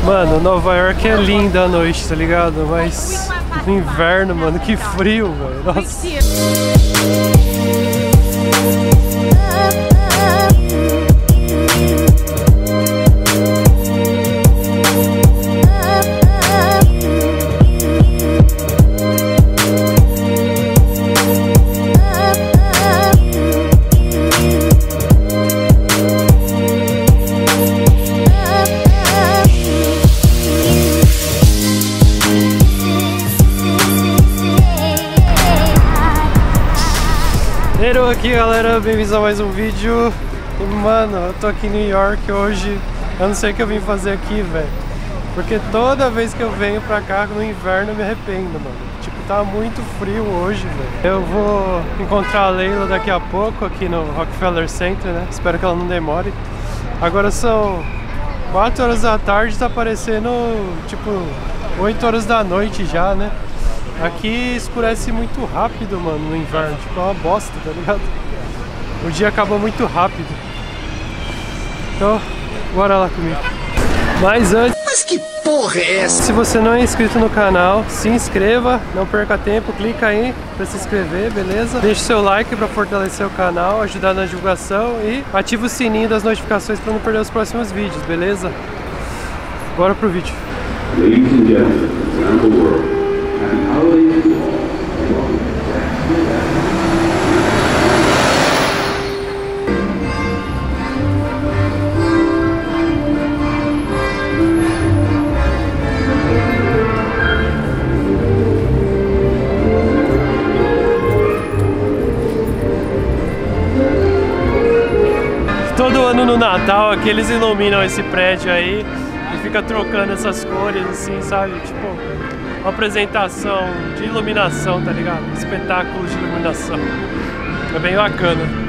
Mano, Nova York é linda à noite, tá ligado? Mas no inverno, mano, que frio, velho. Nossa. Aqui, galera, bem-vindos a mais um vídeo. E, mano, eu tô aqui em New York hoje. Eu não sei o que eu vim fazer aqui, velho, porque toda vez que eu venho pra cá no inverno eu me arrependo, mano. Tipo, tá muito frio hoje, velho. Eu vou encontrar a Leila daqui a pouco aqui no Rockefeller Center, né? Espero que ela não demore. Agora são 4 horas da tarde, tá parecendo tipo 8 horas da noite já, né? Aqui escurece muito rápido, mano, no inverno. Tipo, é uma bosta, tá ligado? O dia acaba muito rápido. Então, bora lá comigo. Mas antes... Mas que porra é essa? Se você não é inscrito no canal, se inscreva. Não perca tempo, clica aí pra se inscrever, beleza? Deixe seu like pra fortalecer o canal, ajudar na divulgação. E ativa o sininho das notificações pra não perder os próximos vídeos, beleza? Bora pro vídeo. Ladies and gentlemen, around the world. Todo ano no Natal aqui eles iluminam esse prédio aí e fica trocando essas cores assim, sabe? Tipo, uma apresentação de iluminação, tá ligado? Espetáculos de iluminação. É bem bacana.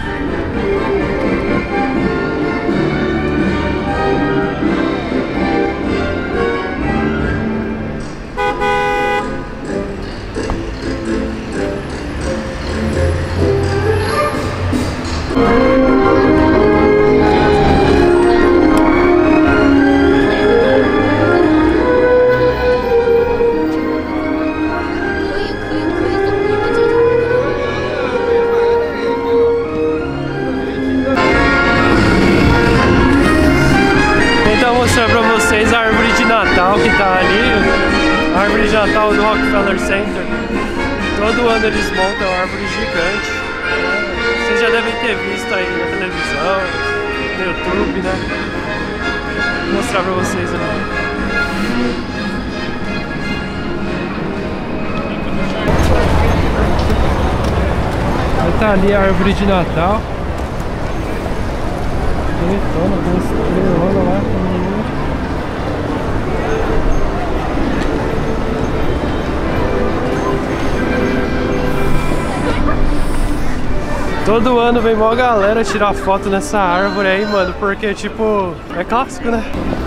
Natal do Rockefeller Center. Todo ano eles montam uma árvore gigante. Vocês já devem ter visto aí na televisão, no YouTube, né? Vou mostrar pra vocês aqui. Tá ali a árvore de Natal. Bonitona, com estrelona lá. Todo ano vem mó galera tirar foto nessa árvore aí, mano, porque, tipo, é clássico, né?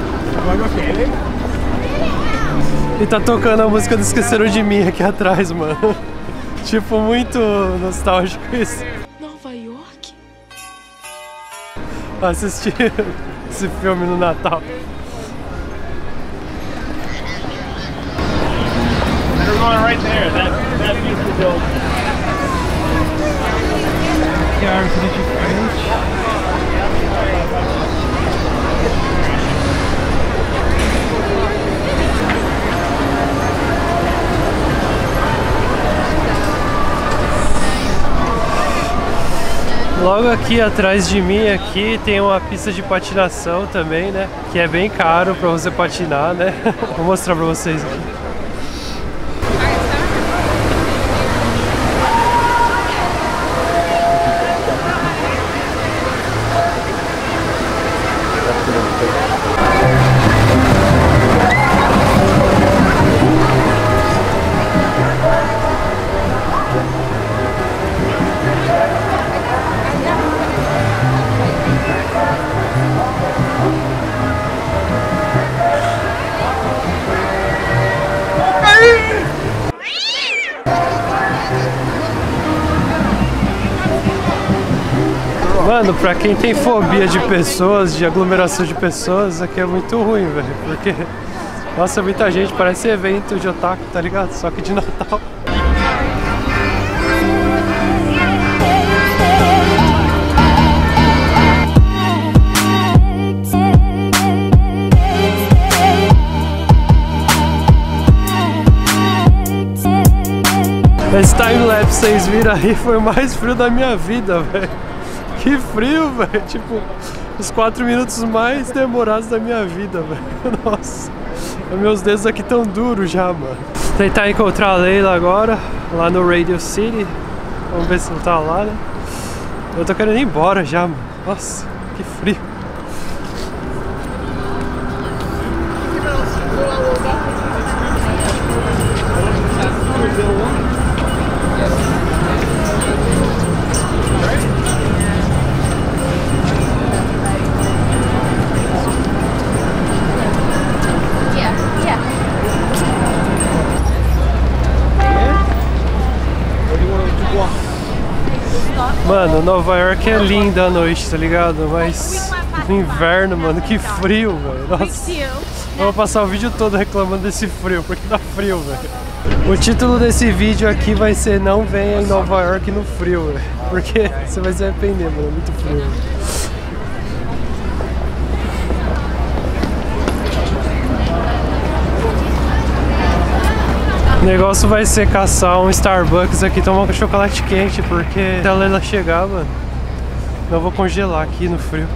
E tá tocando a música do Esqueceram de Mim aqui atrás, mano. Tipo, muito nostálgico isso. Nova York? Assistir esse filme no Natal. They're going right there, that beautiful building. Que árvore de frente. Logo aqui atrás de mim aqui tem uma pista de patinação também, né? Que é bem caro pra você patinar, né? Vou mostrar pra vocês aqui. Mano, pra quem tem fobia de pessoas, de aglomeração de pessoas, aqui é muito ruim, velho. Porque, nossa, muita gente, parece evento de otaku, tá ligado? Só que de Natal. Esse timelapse, vocês viram aí, foi o mais frio da minha vida, velho. Que frio, velho. Tipo, os 4 minutos mais demorados da minha vida, velho. Nossa. Meus dedos aqui tão duros já, mano. Tentar encontrar a Leila agora, lá no Radio City. Vamos ver se não tá lá, né? Eu tô querendo ir embora já, mano. Nossa, que frio. Mano, Nova York é linda à noite, tá ligado? Mas no inverno, mano, que frio, velho. Nossa, eu vou passar o vídeo todo reclamando desse frio, porque tá frio, velho. O título desse vídeo aqui vai ser Não Venha em Nova York no frio, velho. Porque você vai se arrepender, mano, é muito frio. O negócio vai ser caçar um Starbucks aqui, tomar um chocolate quente, porque até ela chegar, mano, eu vou congelar aqui no frio.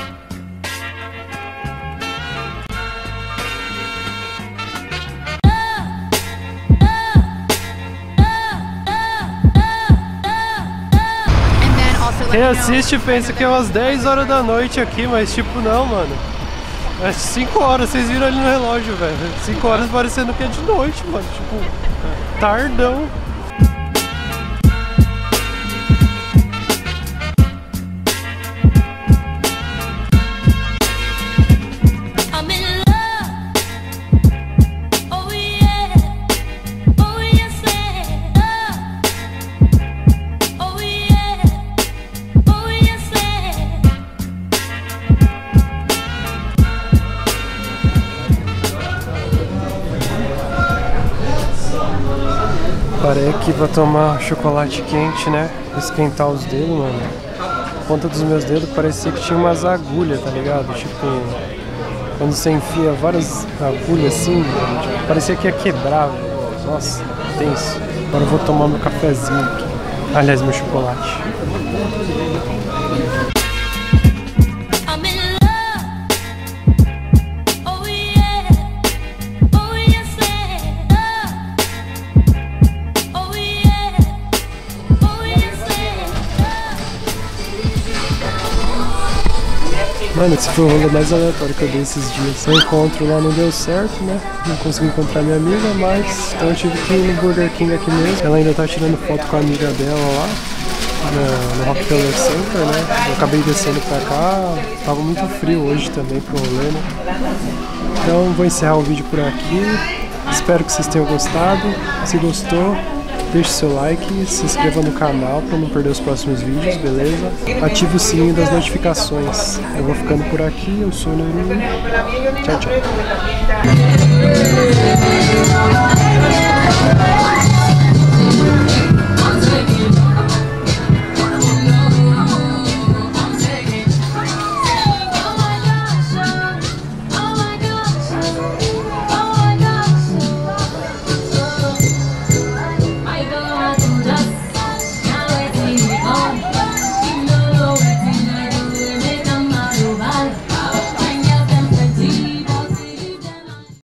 Quem assiste pensa que é umas 10 horas da noite aqui, mas tipo não, mano. É 5 horas, vocês viram ali no relógio, velho. 5 horas parecendo que é de noite, mano. Tipo, tardão. Parei aqui pra tomar chocolate quente, né? Esquentar os dedos, mano. A ponta dos meus dedos parecia que tinha umas agulhas, tá ligado? Tipo, quando você enfia várias agulhas assim, mano, tipo, parecia que ia quebrar, velho. Nossa, tenso. Agora eu vou tomar meu cafezinho aqui. Aliás, meu chocolate. Mano, esse foi o rolê mais aleatório que eu dei esses dias. O encontro lá não deu certo, né? Não consegui encontrar minha amiga, mas então eu tive que ir no Burger King aqui mesmo. Ela ainda tá tirando foto com a amiga dela lá no Rockefeller Center, né? Eu acabei descendo pra cá, tava muito frio hoje também pro rolê, né? Então vou encerrar o vídeo por aqui. Espero que vocês tenham gostado. Se gostou, deixe seu like, se inscreva no canal para não perder os próximos vídeos, beleza? Ative o sininho das notificações. Eu vou ficando por aqui, eu sou o Neru. Tchau, tchau.